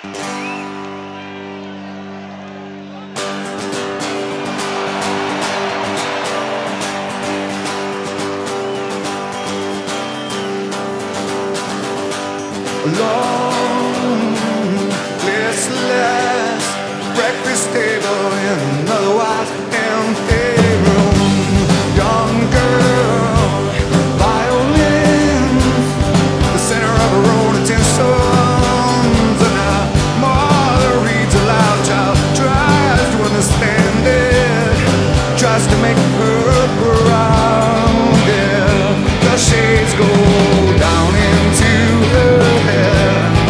Long, listless breakfast table in an otherwise empty room. Young girl, violins, the center of a row to 10 sons, and a mother reads aloud. Child tries to understand it, tries to make her grounded. The shades go down into her head.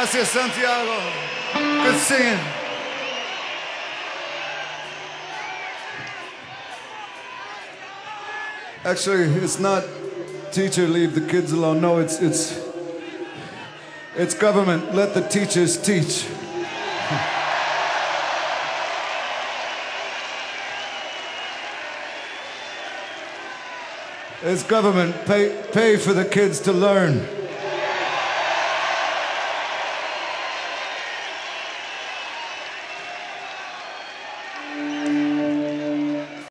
Gracias, Santiago. Good singing. Actually, it's not teacher leave the kids alone. No, it's government. Let the teachers teach. It's government. Pay for the kids to learn.